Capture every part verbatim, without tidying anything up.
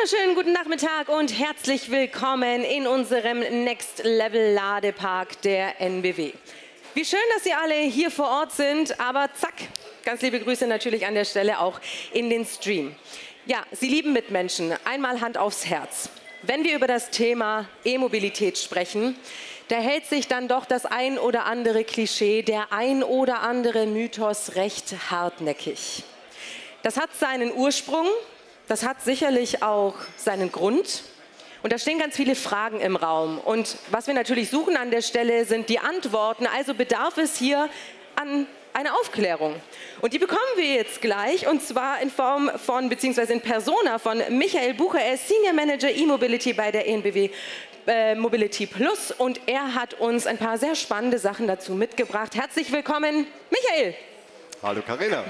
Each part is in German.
wunderschönen guten Nachmittag und herzlich willkommen in unserem Next Level Ladepark der N B W. Wie schön, dass Sie alle hier vor Ort sind, aber zack, ganz liebe Grüße natürlich an der Stelle auch in den Stream. Ja, Sie lieben Mitmenschen, einmal Hand aufs Herz. Wenn wir über das Thema E-Mobilität sprechen, da hält sich dann doch das ein oder andere Klischee, der ein oder andere Mythos recht hartnäckig. Das hat seinen Ursprung, das hat sicherlich auch seinen Grund. Und da stehen ganz viele Fragen im Raum. Und was wir natürlich suchen an der Stelle sind die Antworten. Also bedarf es hier an einer Aufklärung. Und die bekommen wir jetzt gleich, und zwar in Form von, beziehungsweise in Persona von Michael Bucher. Er ist Senior Manager E-Mobility bei der N B W äh, Mobility Plus. Und er hat uns ein paar sehr spannende Sachen dazu mitgebracht. Herzlich willkommen, Michael. Hallo Carina.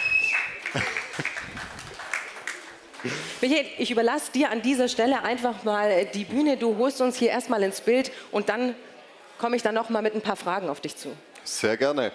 Michael, ich überlasse dir an dieser Stelle einfach mal die Bühne. Du holst uns hier erstmal ins Bild und dann komme ich dann noch mal mit ein paar Fragen auf dich zu. Sehr gerne.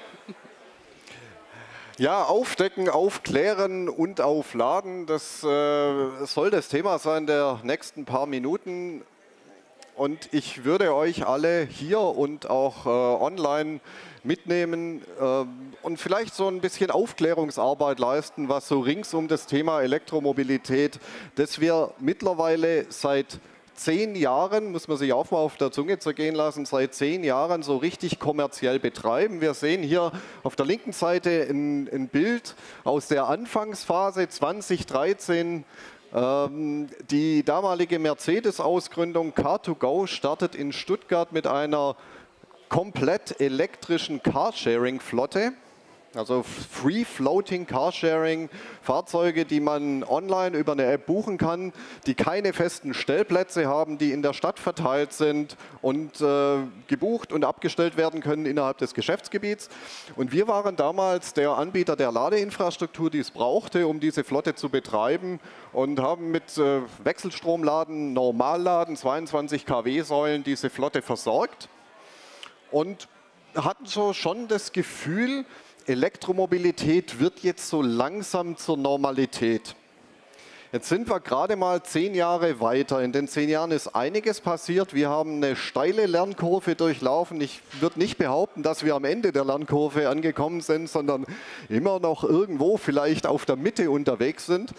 Ja, aufdecken, aufklären und aufladen, das äh, soll das Thema sein der nächsten paar Minuten. Und ich würde euch alle hier und auch äh, online mitnehmen äh, und vielleicht so ein bisschen Aufklärungsarbeit leisten, was so rings um das Thema Elektromobilität, das wir mittlerweile seit zehn Jahren, muss man sich auch mal auf der Zunge zergehen lassen, seit zehn Jahren so richtig kommerziell betreiben. Wir sehen hier auf der linken Seite ein, ein Bild aus der Anfangsphase zweitausenddreizehn. Ähm, die damalige Mercedes-Ausgründung Car to Go startet in Stuttgart mit einer komplett elektrischen Carsharing-Flotte. Also Free-Floating Carsharing, Fahrzeuge, die man online über eine App buchen kann, die keine festen Stellplätze haben, die in der Stadt verteilt sind und äh, gebucht und abgestellt werden können innerhalb des Geschäftsgebiets. Und wir waren damals der Anbieter der Ladeinfrastruktur, die es brauchte, um diese Flotte zu betreiben, und haben mit äh, Wechselstromladen, Normalladen, zweiundzwanzig Kilowatt-Säulen diese Flotte versorgt und hatten so schon das Gefühl, Elektromobilität wird jetzt so langsam zur Normalität. Jetzt sind wir gerade mal zehn Jahre weiter. In den zehn Jahren ist einiges passiert. Wir haben eine steile Lernkurve durchlaufen. Ich würde nicht behaupten, dass wir am Ende der Lernkurve angekommen sind, sondern immer noch irgendwo vielleicht auf der Mitte unterwegs sind.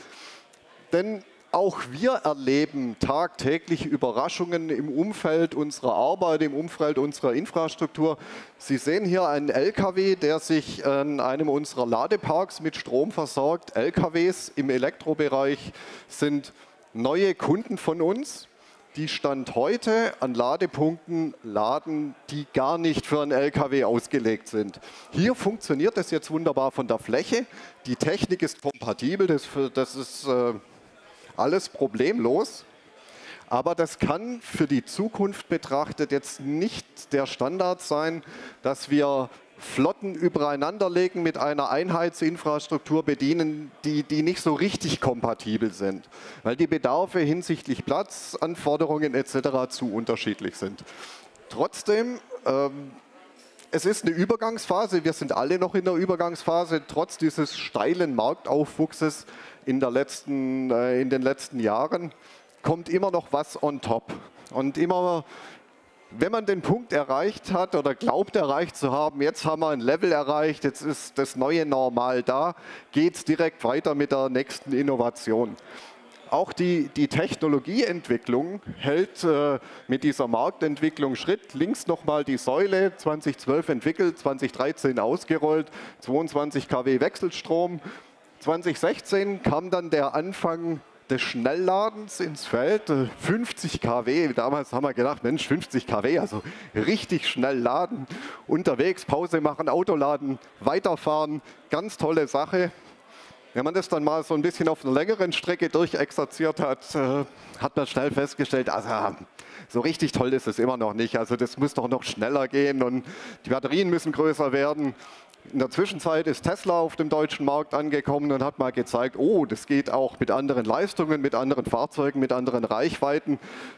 Denn auch wir erleben tagtäglich Überraschungen im Umfeld unserer Arbeit, im Umfeld unserer Infrastruktur. Sie sehen hier einen L K W, der sich an einem unserer Ladeparks mit Strom versorgt. L K Ws im Elektrobereich sind neue Kunden von uns, die Stand heute an Ladepunkten laden, die gar nicht für einen L K W ausgelegt sind. Hier funktioniert es jetzt wunderbar von der Fläche. Die Technik ist kompatibel, das, das ist äh, alles problemlos, aber das kann für die Zukunft betrachtet jetzt nicht der Standard sein, dass wir Flotten übereinander legen, mit einer Einheitsinfrastruktur bedienen, die, die nicht so richtig kompatibel sind, weil die Bedarfe hinsichtlich Platzanforderungen et cetera zu unterschiedlich sind. Trotzdem, ähm, es ist eine Übergangsphase, wir sind alle noch in der Übergangsphase, trotz dieses steilen Marktaufwuchses in, der letzten, äh, in den letzten Jahren kommt immer noch was on top. Und immer, wenn man den Punkt erreicht hat oder glaubt erreicht zu haben, jetzt haben wir ein Level erreicht, jetzt ist das neue Normal da, geht es direkt weiter mit der nächsten Innovation. Auch die, die Technologieentwicklung hält äh, mit dieser Marktentwicklung Schritt. Links nochmal die Säule, zweitausendzwölf entwickelt, zweitausenddreizehn ausgerollt, zweiundzwanzig Kilowatt Wechselstrom. zweitausendsechzehn kam dann der Anfang des Schnellladens ins Feld, fünfzig Kilowatt. Damals haben wir gedacht, Mensch, fünfzig Kilowatt, also richtig schnell laden, unterwegs Pause machen, Autoladen, weiterfahren, ganz tolle Sache. Wenn man das dann mal so ein bisschen auf einer längeren Strecke durchexerziert hat, äh, hat man schnell festgestellt, also so richtig toll ist es immer noch nicht. Also das muss doch noch schneller gehen und die Batterien müssen größer werden. In der Zwischenzeit ist Tesla auf dem deutschen Markt angekommen und hat mal gezeigt, oh, das geht auch mit anderen Leistungen, mit anderen Fahrzeugen, mit anderen Reichweiten.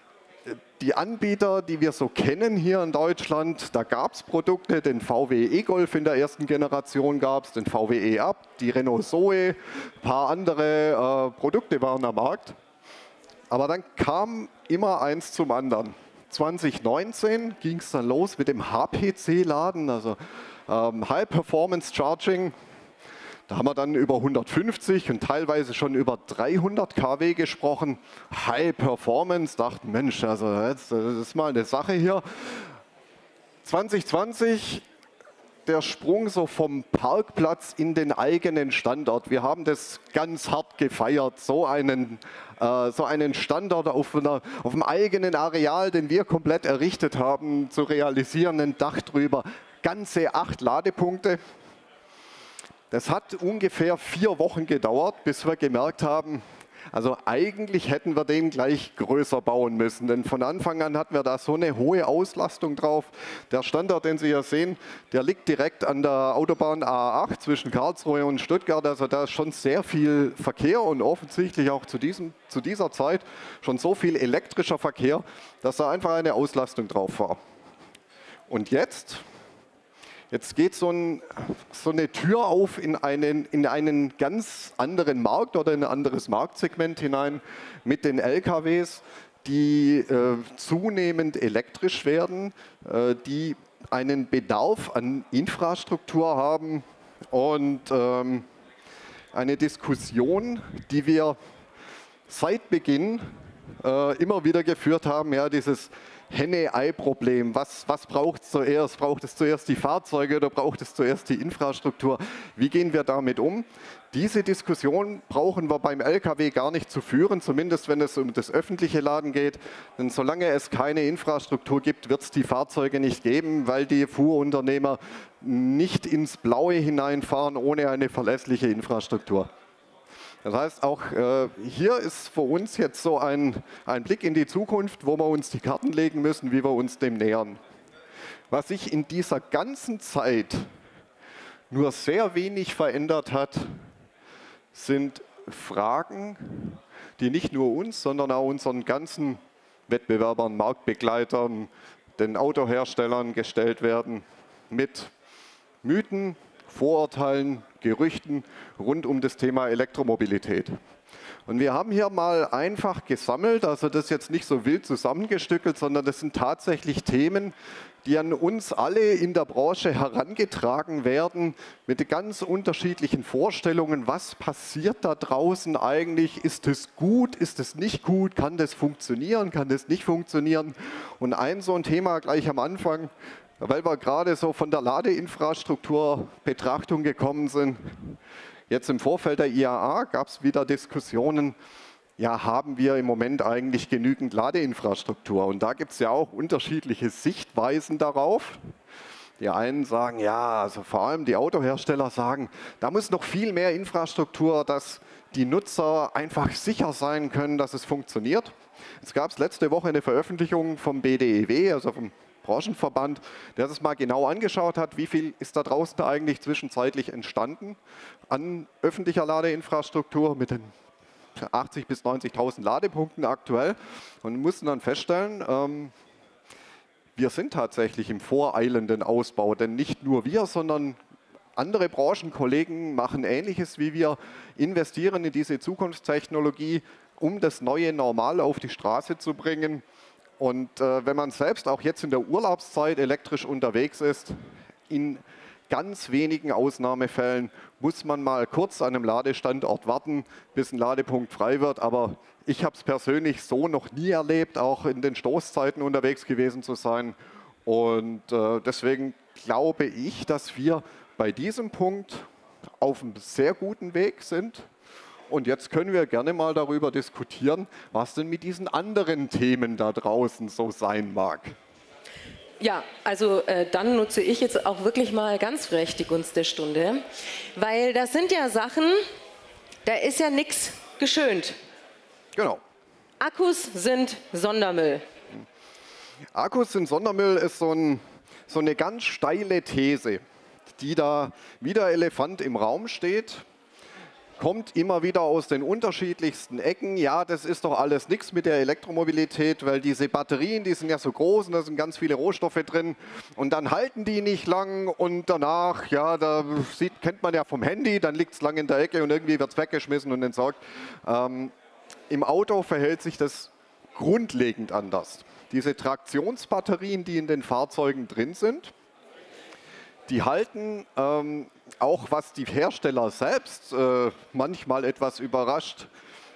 Die Anbieter, die wir so kennen hier in Deutschland, da gab es Produkte, den V W E-Golf in der ersten Generation gab es, den V W E-Up, die Renault Zoe, ein paar andere äh, Produkte waren am Markt. Aber dann kam immer eins zum anderen. zwanzig neunzehn ging es dann los mit dem H P C-Laden, also ähm, High Performance Charging. Da haben wir dann über hundertfünfzig und teilweise schon über dreihundert Kilowatt gesprochen. High Performance, dachten, Mensch, also das ist mal eine Sache hier. zwanzig zwanzig, der Sprung so vom Parkplatz in den eigenen Standort. Wir haben das ganz hart gefeiert, so einen, äh, so einen Standort auf, einer, auf dem eigenen Areal, den wir komplett errichtet haben, zu realisieren, ein Dach drüber. Ganze acht Ladepunkte. Das hat ungefähr vier Wochen gedauert, bis wir gemerkt haben, also eigentlich hätten wir den gleich größer bauen müssen, denn von Anfang an hatten wir da so eine hohe Auslastung drauf. Der Standort, den Sie hier sehen, der liegt direkt an der Autobahn A acht zwischen Karlsruhe und Stuttgart, also da ist schon sehr viel Verkehr und offensichtlich auch zu, diesem, zu dieser Zeit schon so viel elektrischer Verkehr, dass da einfach eine Auslastung drauf war. Und jetzt? Jetzt geht so, ein, so eine Tür auf in einen, in einen ganz anderen Markt oder in ein anderes Marktsegment hinein mit den L K Ws, die äh, zunehmend elektrisch werden, äh, die einen Bedarf an Infrastruktur haben und ähm, eine Diskussion, die wir seit Beginn äh, immer wieder geführt haben, ja, dieses Henne-Ei-Problem. Was, was braucht es zuerst? Braucht es zuerst die Fahrzeuge oder braucht es zuerst die Infrastruktur? Wie gehen wir damit um? Diese Diskussion brauchen wir beim L K W gar nicht zu führen, zumindest wenn es um das öffentliche Laden geht. Denn solange es keine Infrastruktur gibt, wird es die Fahrzeuge nicht geben, weil die Fuhrunternehmer nicht ins Blaue hineinfahren ohne eine verlässliche Infrastruktur. Das heißt, auch äh, hier ist für uns jetzt so ein, ein Blick in die Zukunft, wo wir uns die Karten legen müssen, wie wir uns dem nähern. Was sich in dieser ganzen Zeit nur sehr wenig verändert hat, sind Fragen, die nicht nur uns, sondern auch unseren ganzen Wettbewerbern, Marktbegleitern, den Autoherstellern gestellt werden, mit Mythen, Vorurteilen, Gerüchten rund um das Thema Elektromobilität. Und wir haben hier mal einfach gesammelt, also das jetzt nicht so wild zusammengestückelt, sondern das sind tatsächlich Themen, die an uns alle in der Branche herangetragen werden, mit ganz unterschiedlichen Vorstellungen. Was passiert da draußen eigentlich? Ist es gut? Ist es nicht gut? Kann das funktionieren? Kann das nicht funktionieren? Und ein so ein Thema gleich am Anfang, weil wir gerade so von der Ladeinfrastrukturbetrachtung gekommen sind. Jetzt im Vorfeld der I A A gab es wieder Diskussionen, ja, haben wir im Moment eigentlich genügend Ladeinfrastruktur? Und da gibt es ja auch unterschiedliche Sichtweisen darauf. Die einen sagen, ja, also vor allem die Autohersteller sagen, da muss noch viel mehr Infrastruktur, dass die Nutzer einfach sicher sein können, dass es funktioniert. Es gab letzte Woche eine Veröffentlichung vom B D E W, also vom Branchenverband, der sich mal genau angeschaut hat, wie viel ist da draußen eigentlich zwischenzeitlich entstanden an öffentlicher Ladeinfrastruktur mit den achtzigtausend bis neunzigtausend Ladepunkten aktuell und mussten dann feststellen, ähm, wir sind tatsächlich im voreilenden Ausbau, denn nicht nur wir, sondern andere Branchenkollegen machen Ähnliches wie wir, investieren in diese Zukunftstechnologie, um das neue Normal auf die Straße zu bringen. Und äh, wenn man selbst auch jetzt in der Urlaubszeit elektrisch unterwegs ist, in ganz wenigen Ausnahmefällen muss man mal kurz an einem Ladestandort warten, bis ein Ladepunkt frei wird. Aber ich habe es persönlich so noch nie erlebt, auch in den Stoßzeiten unterwegs gewesen zu sein. Und äh, deswegen glaube ich, dass wir bei diesem Punkt auf einem sehr guten Weg sind. Und jetzt können wir gerne mal darüber diskutieren, was denn mit diesen anderen Themen da draußen so sein mag. Ja, also äh, dann nutze ich jetzt auch wirklich mal ganz frech die Gunst der Stunde, weil das sind ja Sachen, da ist ja nichts geschönt. Genau. Akkus sind Sondermüll. Akkus sind Sondermüll ist so, ein, so eine ganz steile These, die da wie der Elefant im Raum steht. Kommt immer wieder aus den unterschiedlichsten Ecken. Ja, das ist doch alles nichts mit der Elektromobilität, weil diese Batterien, die sind ja so groß und da sind ganz viele Rohstoffe drin und dann halten die nicht lang und danach, ja, da sieht, kennt man ja vom Handy, dann liegt es lang in der Ecke und irgendwie wird es weggeschmissen und entsorgt. Ähm, Im Auto verhält sich das grundlegend anders. Diese Traktionsbatterien, die in den Fahrzeugen drin sind, die halten, ähm, auch was die Hersteller selbst äh, manchmal etwas überrascht,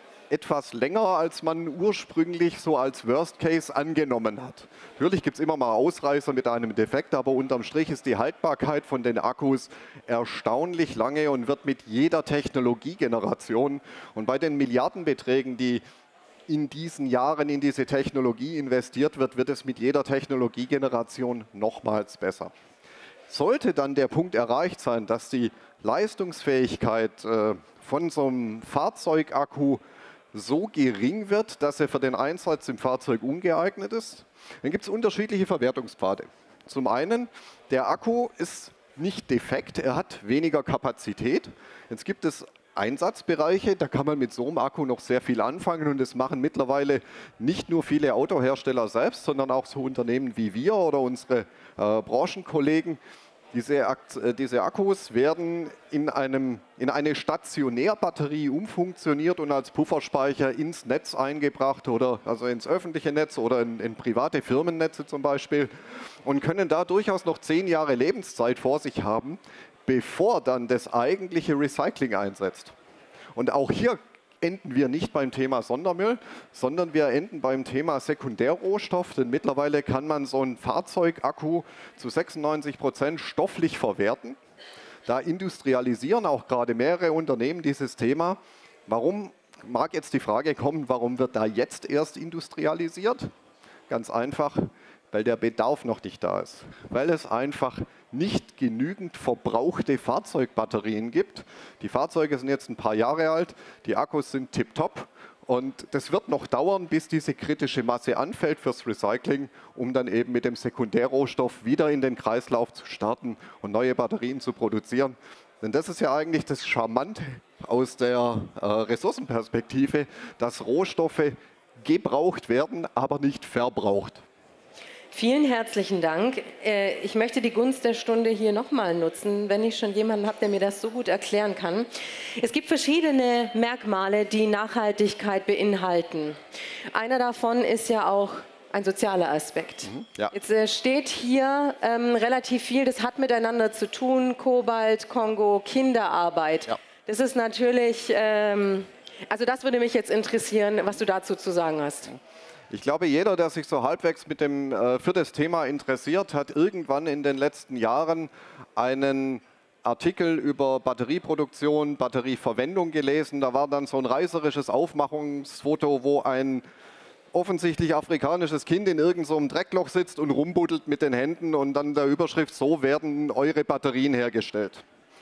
etwas länger, als man ursprünglich so als Worst Case angenommen hat. Natürlich gibt es immer mal Ausreißer mit einem Defekt, aber unterm Strich ist die Haltbarkeit von den Akkus erstaunlich lange und wird mit jeder Technologiegeneration und bei den Milliardenbeträgen, die in diesen Jahren in diese Technologie investiert wird, wird es mit jeder Technologiegeneration nochmals besser. Sollte dann der Punkt erreicht sein, dass die Leistungsfähigkeit äh, von so einem Fahrzeugakku so gering wird, dass er für den Einsatz im Fahrzeug ungeeignet ist, dann gibt es unterschiedliche Verwertungspfade. Zum einen, der Akku ist nicht defekt, er hat weniger Kapazität. Jetzt gibt es Einsatzbereiche, da kann man mit so einem Akku noch sehr viel anfangen und das machen mittlerweile nicht nur viele Autohersteller selbst, sondern auch so Unternehmen wie wir oder unsere äh, Branchenkollegen. Diese, äh, diese Akkus werden in, einem, in eine Stationärbatterie umfunktioniert und als Pufferspeicher ins Netz eingebracht oder also ins öffentliche Netz oder in, in private Firmennetze zum Beispiel und können da durchaus noch zehn Jahre Lebenszeit vor sich haben, bevor dann das eigentliche Recycling einsetzt. Und auch hier enden wir nicht beim Thema Sondermüll, sondern wir enden beim Thema Sekundärrohstoff, denn mittlerweile kann man so einen Fahrzeugakku zu sechsundneunzig Prozent stofflich verwerten. Da industrialisieren auch gerade mehrere Unternehmen dieses Thema. Warum mag jetzt die Frage kommen, warum wird da jetzt erst industrialisiert? Ganz einfach, weil der Bedarf noch nicht da ist, weil es einfach nicht genügend verbrauchte Fahrzeugbatterien gibt. Die Fahrzeuge sind jetzt ein paar Jahre alt, die Akkus sind tipptopp und das wird noch dauern, bis diese kritische Masse anfällt fürs Recycling, um dann eben mit dem Sekundärrohstoff wieder in den Kreislauf zu starten und neue Batterien zu produzieren. Denn das ist ja eigentlich das Charmante aus der äh, Ressourcenperspektive, dass Rohstoffe gebraucht werden, aber nicht verbraucht. Vielen herzlichen Dank. Ich möchte die Gunst der Stunde hier nochmal nutzen, wenn ich schon jemanden habe, der mir das so gut erklären kann. Es gibt verschiedene Merkmale, die Nachhaltigkeit beinhalten. Einer davon ist ja auch ein sozialer Aspekt. Mhm, ja. Jetzt äh, steht hier ähm, relativ viel, das hat miteinander zu tun, Kobalt, Kongo, Kinderarbeit. Ja. Das ist natürlich, ähm, also das würde mich jetzt interessieren, was du dazu zu sagen hast. Ich glaube, jeder, der sich so halbwegs mit dem, äh, für das Thema interessiert, hat irgendwann in den letzten Jahren einen Artikel über Batterieproduktion, Batterieverwendung gelesen. Da war dann so ein reißerisches Aufmachungsfoto, wo ein offensichtlich afrikanisches Kind in irgendeinem so Dreckloch sitzt und rumbuddelt mit den Händen und dann der Überschrift, so werden eure Batterien hergestellt.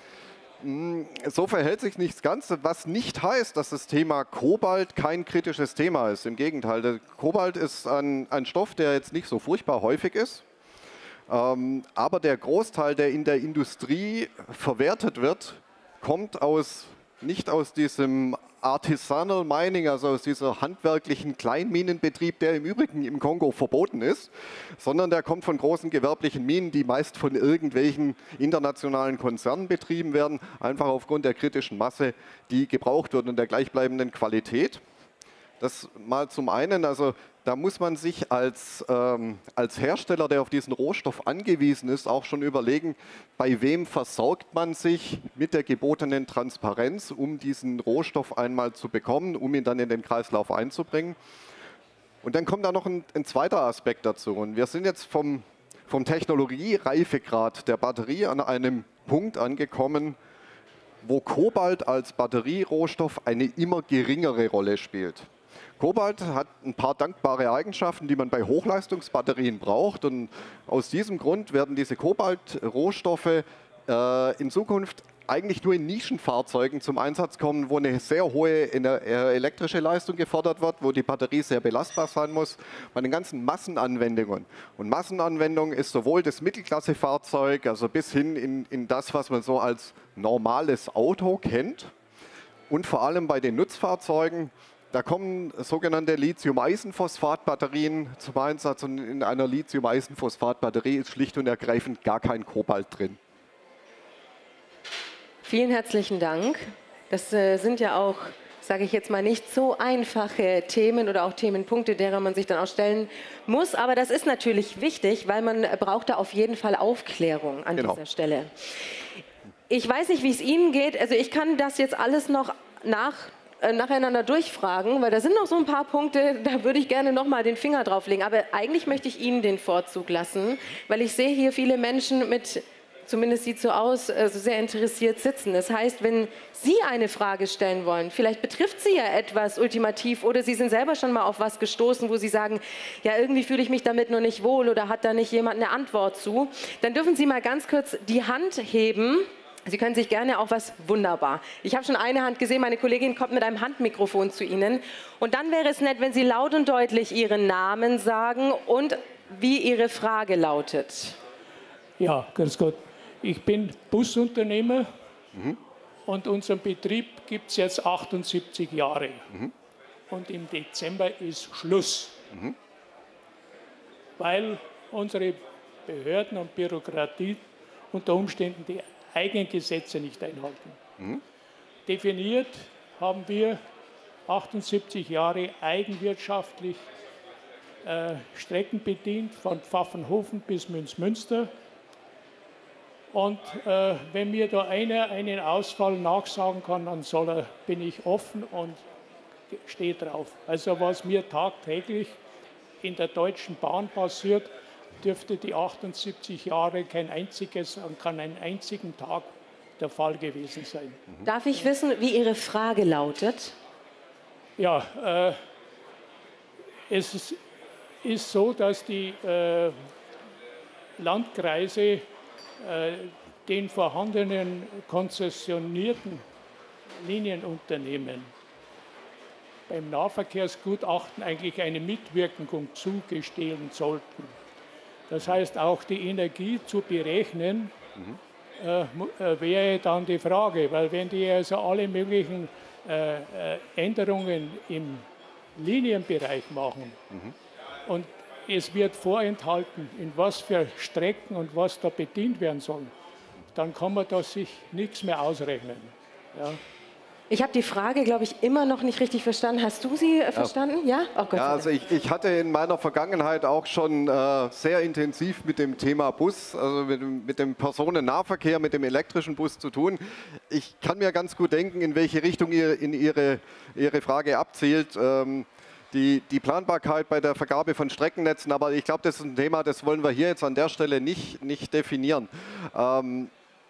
So verhält sich nichts ganz, was nicht heißt, dass das Thema Kobalt kein kritisches Thema ist. Im Gegenteil, der Kobalt ist ein, ein Stoff, der jetzt nicht so furchtbar häufig ist, ähm, aber der Großteil, der in der Industrie verwertet wird, kommt aus, nicht aus diesem Artisanal Mining, also aus dieser handwerklichen Kleinminenbetrieb, der im Übrigen im Kongo verboten ist, sondern der kommt von großen gewerblichen Minen, die meist von irgendwelchen internationalen Konzernen betrieben werden, einfach aufgrund der kritischen Masse, die gebraucht wird und der gleichbleibenden Qualität. Das mal zum einen, also da muss man sich als, ähm, als Hersteller, der auf diesen Rohstoff angewiesen ist, auch schon überlegen, bei wem versorgt man sich mit der gebotenen Transparenz, um diesen Rohstoff einmal zu bekommen, um ihn dann in den Kreislauf einzubringen. Und dann kommt da noch ein, ein zweiter Aspekt dazu. Und wir sind jetzt vom, vom Technologiereifegrad der Batterie an einem Punkt angekommen, wo Kobalt als Batterierohstoff eine immer geringere Rolle spielt. Kobalt hat ein paar dankbare Eigenschaften, die man bei Hochleistungsbatterien braucht. Und aus diesem Grund werden diese Kobalt-Rohstoffe äh, in Zukunft eigentlich nur in Nischenfahrzeugen zum Einsatz kommen, wo eine sehr hohe elektrische Leistung gefordert wird, wo die Batterie sehr belastbar sein muss, bei den ganzen Massenanwendungen. Und Massenanwendung ist sowohl das Mittelklassefahrzeug, also bis hin in, in das, was man so als normales Auto kennt, und vor allem bei den Nutzfahrzeugen. Da kommen sogenannte Lithium-Eisenphosphat-Batterien zum Einsatz und in einer Lithium-Eisenphosphat-Batterie ist schlicht und ergreifend gar kein Kobalt drin. Vielen herzlichen Dank. Das äh, sind ja auch sage ich jetzt mal, nicht so einfache Themen oder auch Themenpunkte, derer man sich dann auch stellen muss. Aber das ist natürlich wichtig, weil man braucht da auf jeden Fall Aufklärung an Genau. dieser Stelle. Ich weiß nicht, wie es Ihnen geht. Also ich kann das jetzt alles noch nach, äh, nacheinander durchfragen, weil da sind noch so ein paar Punkte, da würde ich gerne noch mal den Finger drauf legen. Aber eigentlich möchte ich Ihnen den Vorzug lassen, weil ich sehe hier viele Menschen mit, zumindest sieht so aus, also sehr interessiert sitzen. Das heißt, wenn Sie eine Frage stellen wollen, vielleicht betrifft Sie ja etwas ultimativ oder Sie sind selber schon mal auf was gestoßen, wo Sie sagen, ja, irgendwie fühle ich mich damit noch nicht wohl oder hat da nicht jemand eine Antwort zu, dann dürfen Sie mal ganz kurz die Hand heben. Sie können sich gerne auch was, wunderbar. Ich habe schon eine Hand gesehen, meine Kollegin kommt mit einem Handmikrofon zu Ihnen. Und dann wäre es nett, wenn Sie laut und deutlich Ihren Namen sagen und wie Ihre Frage lautet. Ja, ganz gut. Ich bin Busunternehmer mhm. und unseren Betrieb gibt es jetzt achtundsiebzig Jahre. Mhm. Und im Dezember ist Schluss, mhm. weil unsere Behörden und Bürokratie unter Umständen die Eigengesetze nicht einhalten. Mhm. Definiert haben wir achtundsiebzig Jahre eigenwirtschaftlich äh, Strecken bedient, von Pfaffenhofen bis Münzmünster. Und äh, wenn mir da einer einen Ausfall nachsagen kann, dann soll er, bin ich offen und stehe drauf. Also was mir tagtäglich in der Deutschen Bahn passiert, dürfte die achtundsiebzig Jahre kein einziges, kann einen einzigen Tag der Fall gewesen sein. Darf ich wissen, wie Ihre Frage lautet? Ja, äh, es ist, ist so, dass die äh, Landkreise äh, den vorhandenen konzessionierten Linienunternehmen beim Nahverkehrsgutachten eigentlich eine Mitwirkung zugestehen sollten. Das heißt, auch die Energie zu berechnen, mhm. äh, wäre dann die Frage, weil wenn die also alle möglichen äh, Änderungen im Linienbereich machen mhm. und es wird vorenthalten, in was für Strecken und was da bedient werden soll, dann kann man da sich nichts mehr ausrechnen. Ja. Ich habe die Frage, glaube ich, immer noch nicht richtig verstanden. Hast du sie äh, verstanden? Ja? Oh Gott, ja, also ich, ich hatte in meiner Vergangenheit auch schon äh, sehr intensiv mit dem Thema Bus, also mit, mit dem Personennahverkehr, mit dem elektrischen Bus zu tun. Ich kann mir ganz gut denken, in welche Richtung ihr in Ihre, Ihre Frage abzielt. Ähm, die, die Planbarkeit bei der Vergabe von Streckennetzen, aber ich glaube, das ist ein Thema, das wollen wir hier jetzt an der Stelle nicht, nicht definieren. Ähm,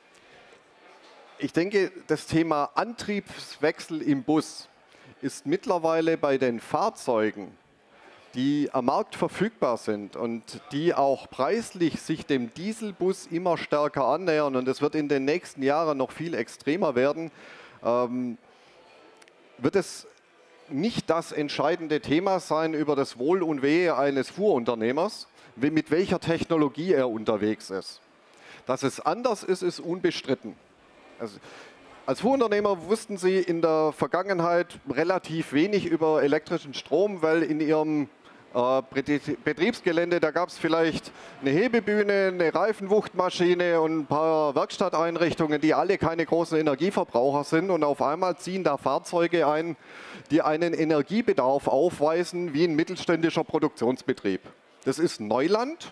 Ich denke, das Thema Antriebswechsel im Bus ist mittlerweile bei den Fahrzeugen, die am Markt verfügbar sind und die auch preislich sich dem Dieselbus immer stärker annähern, und es wird in den nächsten Jahren noch viel extremer werden, ähm, wird es nicht das entscheidende Thema sein über das Wohl und Wehe eines Fuhrunternehmers, mit welcher Technologie er unterwegs ist. Dass es anders ist, ist unbestritten. Also, als Fuhrunternehmer wussten Sie in der Vergangenheit relativ wenig über elektrischen Strom, weil in Ihrem äh, Betriebsgelände, da gab es vielleicht eine Hebebühne, eine Reifenwuchtmaschine und ein paar Werkstatteinrichtungen, die alle keine großen Energieverbraucher sind, und auf einmal ziehen da Fahrzeuge ein, die einen Energiebedarf aufweisen wie ein mittelständischer Produktionsbetrieb. Das ist Neuland.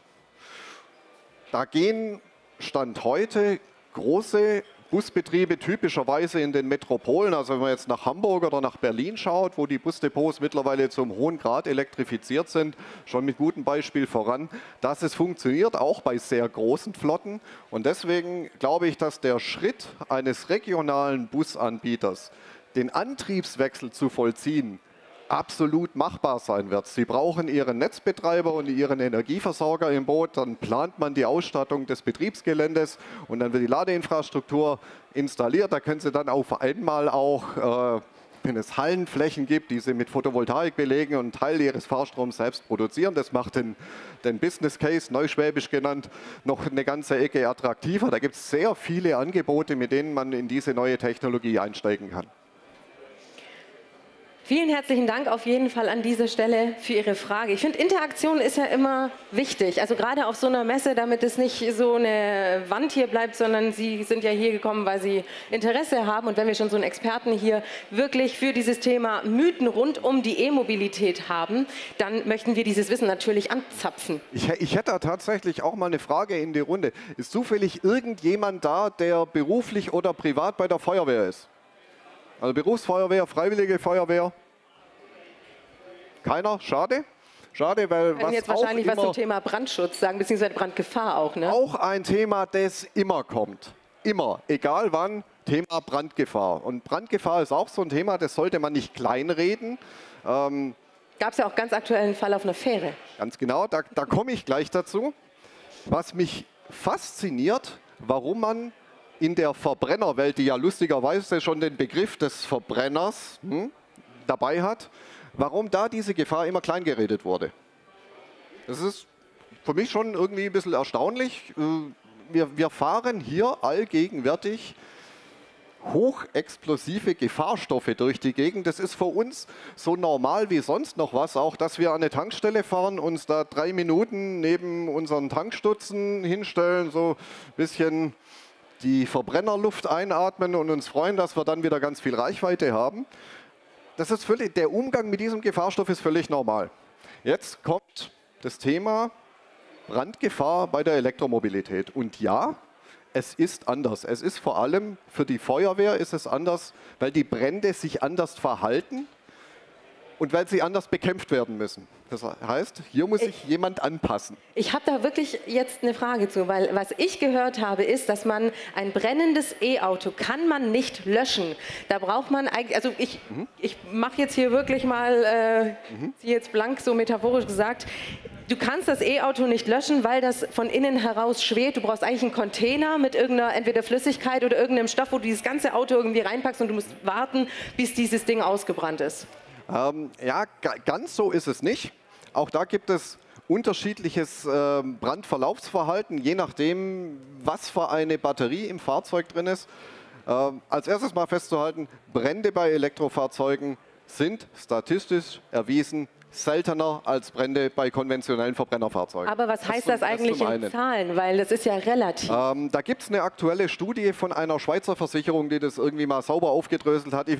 Da gehen Stand heute große Busbetriebe typischerweise in den Metropolen, also wenn man jetzt nach Hamburg oder nach Berlin schaut, wo die Busdepots mittlerweile zum hohen Grad elektrifiziert sind, schon mit gutem Beispiel voran, dass es funktioniert, auch bei sehr großen Flotten. Und deswegen glaube ich, dass der Schritt eines regionalen Busanbieters, den Antriebswechsel zu vollziehen, absolut machbar sein wird. Sie brauchen Ihren Netzbetreiber und Ihren Energieversorger im Boot, dann plant man die Ausstattung des Betriebsgeländes und dann wird die Ladeinfrastruktur installiert. Da können Sie dann auf einmal auch, äh, wenn es Hallenflächen gibt, die Sie mit Photovoltaik belegen und einen Teil Ihres Fahrstroms selbst produzieren. Das macht den, den Business Case, neuschwäbisch genannt, noch eine ganze Ecke attraktiver. Da gibt es sehr viele Angebote, mit denen man in diese neue Technologie einsteigen kann. Vielen herzlichen Dank auf jeden Fall an dieser Stelle für Ihre Frage. Ich finde, Interaktion ist ja immer wichtig. Also gerade auf so einer Messe, damit es nicht so eine Wand hier bleibt, sondern Sie sind ja hier gekommen, weil Sie Interesse haben. Und wenn wir schon so einen Experten hier wirklich für dieses Thema Mythen rund um die E-Mobilität haben, dann möchten wir dieses Wissen natürlich anzapfen. Ich, ich hätte da tatsächlich auch mal eine Frage in die Runde. Ist zufällig irgendjemand da, der beruflich oder privat bei der Feuerwehr ist? Also Berufsfeuerwehr, Freiwillige Feuerwehr? Keiner? Schade. Schade, weil was jetzt wahrscheinlich was zum Thema Brandschutz sagen, beziehungsweise Brandgefahr auch, ne? Auch ein Thema, das immer kommt. Immer. Egal wann, Thema Brandgefahr. Und Brandgefahr ist auch so ein Thema, das sollte man nicht kleinreden. Ähm, Gab es ja auch ganz aktuellen Fall auf einer Fähre. Ganz genau, da, da komme ich gleich dazu. Was mich fasziniert, warum man in der Verbrennerwelt, die ja lustigerweise schon den Begriff des Verbrenners hm, dabei hat, warum da diese Gefahr immer kleingeredet wurde. Das ist für mich schon irgendwie ein bisschen erstaunlich. Wir, wir fahren hier allgegenwärtig hochexplosive Gefahrstoffe durch die Gegend. Das ist für uns so normal wie sonst noch was, auch dass wir an eine Tankstelle fahren, uns da drei Minuten neben unseren Tankstutzen hinstellen, so ein bisschen die Verbrennerluft einatmen und uns freuen, dass wir dann wieder ganz viel Reichweite haben. Das ist völlig, der Umgang mit diesem Gefahrstoff ist völlig normal. Jetzt kommt das Thema Brandgefahr bei der Elektromobilität. Und ja, es ist anders. Es ist vor allem für die Feuerwehr ist es anders, weil die Brände sich anders verhalten und weil sie anders bekämpft werden müssen. Das heißt, hier muss sich jemand anpassen. Ich habe da wirklich jetzt eine Frage zu, weil was ich gehört habe, ist, dass man ein brennendes E-Auto kann man nicht löschen. Da braucht man eigentlich, also ich, mhm. ich mache jetzt hier wirklich mal, äh, mhm. jetzt blank so metaphorisch gesagt, du kannst das E-Auto nicht löschen, weil das von innen heraus schwelt. Du brauchst eigentlich einen Container mit irgendeiner entweder Flüssigkeit oder irgendeinem Stoff, wo du dieses ganze Auto irgendwie reinpackst und du musst warten, bis dieses Ding ausgebrannt ist. Ähm, ja, ganz so ist es nicht. Auch da gibt es unterschiedliches äh, Brandverlaufsverhalten, je nachdem, was für eine Batterie im Fahrzeug drin ist. Äh, als erstes mal festzuhalten, Brände bei Elektrofahrzeugen sind statistisch erwiesen seltener als Brände bei konventionellen Verbrennerfahrzeugen. Aber was heißt das, das eigentlich das in Zahlen? Weil das ist ja relativ. Ähm, da gibt es eine aktuelle Studie von einer Schweizer Versicherung, die das irgendwie mal sauber aufgedröselt hat. Ich,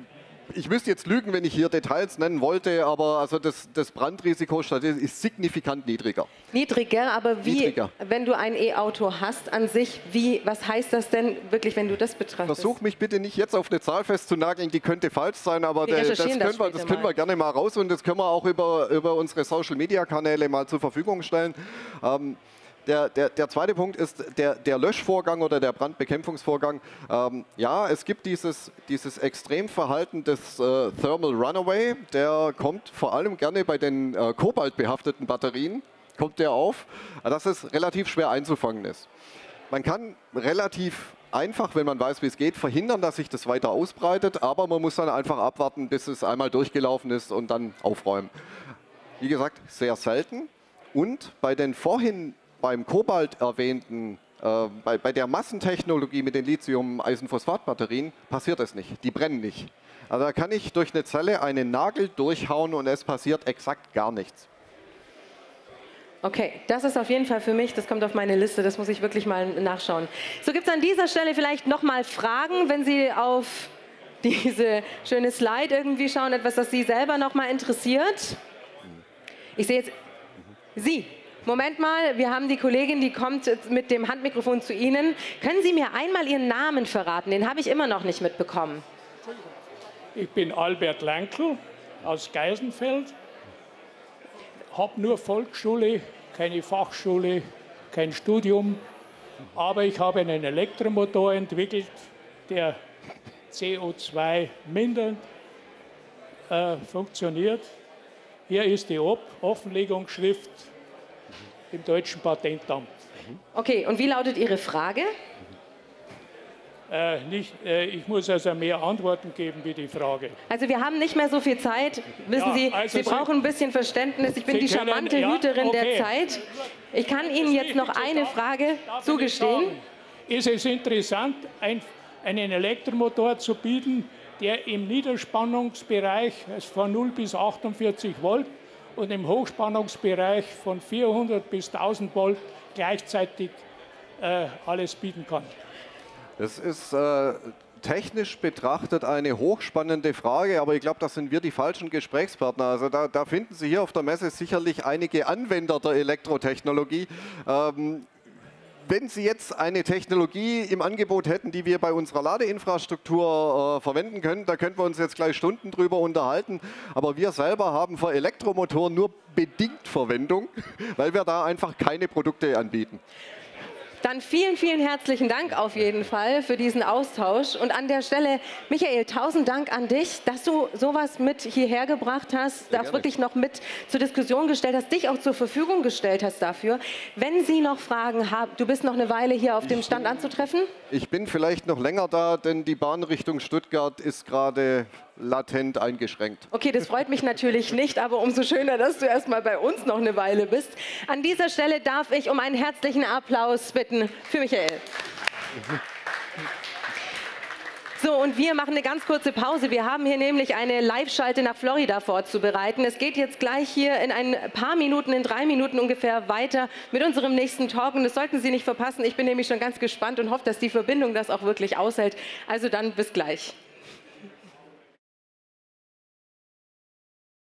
Ich müsste jetzt lügen, wenn ich hier Details nennen wollte, aber also das, das Brandrisiko ist signifikant niedriger. Niedriger, aber wie, niedriger. Wenn du ein E-Auto hast an sich, wie, was heißt das denn wirklich, wenn du das betrachtest? Versuch mich bitte nicht jetzt auf eine Zahl festzunageln, die könnte falsch sein, aber der, das, können, das, wir, das können wir gerne mal raus und das können wir auch über, über unsere Social-Media-Kanäle mal zur Verfügung stellen. Ähm, Der, der, der zweite Punkt ist der, der Löschvorgang oder der Brandbekämpfungsvorgang. Ähm, ja, es gibt dieses, dieses Extremverhalten des äh, Thermal Runaway. Der kommt vor allem gerne bei den äh, kobaltbehafteten Batterien, kommt der auf, dass es relativ schwer einzufangen ist. Man kann relativ einfach, wenn man weiß, wie es geht, verhindern, dass sich das weiter ausbreitet, aber man muss dann einfach abwarten, bis es einmal durchgelaufen ist und dann aufräumen. Wie gesagt, sehr selten. Und bei den vorhin beim Kobalt erwähnten, äh, bei, bei der Massentechnologie mit den Lithium-Eisenphosphat-Batterien passiert es nicht. Die brennen nicht. Also da kann ich durch eine Zelle einen Nagel durchhauen und es passiert exakt gar nichts. Okay, das ist auf jeden Fall für mich, das kommt auf meine Liste, das muss ich wirklich mal nachschauen. So, gibt es an dieser Stelle vielleicht noch mal Fragen, wenn Sie auf diese schöne Slide irgendwie schauen, etwas, das Sie selber noch mal interessiert? Ich sehe jetzt Sie. Moment mal, wir haben die Kollegin, die kommt mit dem Handmikrofon zu Ihnen. Können Sie mir einmal Ihren Namen verraten? Den habe ich immer noch nicht mitbekommen. Ich bin Albert Lankl aus Geisenfeld, habe nur Volksschule, keine Fachschule, kein Studium, aber ich habe einen Elektromotor entwickelt, der C O zwei mindernd äh, funktioniert. Hier ist die Offenlegungsschrift im deutschen Patentamt. Okay, und wie lautet Ihre Frage? Äh, nicht, äh, ich muss also mehr Antworten geben wie die Frage. Also wir haben nicht mehr so viel Zeit. Wissen ja, Sie, also Sie brauchen ein bisschen Verständnis. Ich bin Sie die charmante können, ja, Hüterin okay. der Zeit. Ich kann Ihnen jetzt noch eine Frage zugestehen. Ist es interessant, ein, einen Elektromotor zu bieten, der im Niederspannungsbereich also von null bis achtundvierzig Volt und im Hochspannungsbereich von vierhundert bis tausend Volt gleichzeitig äh, alles bieten kann. Das ist äh, technisch betrachtet eine hochspannende Frage, aber ich glaube, das sind wir die falschen Gesprächspartner. Also da, da finden Sie hier auf der Messe sicherlich einige Anwender der Elektrotechnologie. Ähm, Wenn Sie jetzt eine Technologie im Angebot hätten, die wir bei unserer Ladeinfrastruktur äh, verwenden können, da könnten wir uns jetzt gleich Stunden drüber unterhalten. Aber wir selber haben für Elektromotoren nur bedingt Verwendung, weil wir da einfach keine Produkte anbieten. Dann vielen, vielen herzlichen Dank auf jeden Fall für diesen Austausch. Und an der Stelle, Michael, tausend Dank an dich, dass du sowas mit hierher gebracht hast, das wirklich noch mit zur Diskussion gestellt hast, dich auch zur Verfügung gestellt hast dafür. Wenn Sie noch Fragen haben, du bist noch eine Weile hier auf dem Stand anzutreffen? Ich bin vielleicht noch länger da, denn die Bahn Richtung Stuttgart ist gerade latent eingeschränkt. Okay, das freut mich natürlich nicht, aber umso schöner, dass du erst mal bei uns noch eine Weile bist. An dieser Stelle darf ich um einen herzlichen Applaus bitten für Michael. So, und wir machen eine ganz kurze Pause. Wir haben hier nämlich eine Live-Schalte nach Florida vorzubereiten. Es geht jetzt gleich hier in ein paar Minuten, in drei Minuten ungefähr weiter mit unserem nächsten Talk. Und das sollten Sie nicht verpassen. Ich bin nämlich schon ganz gespannt und hoffe, dass die Verbindung das auch wirklich aushält. Also dann bis gleich.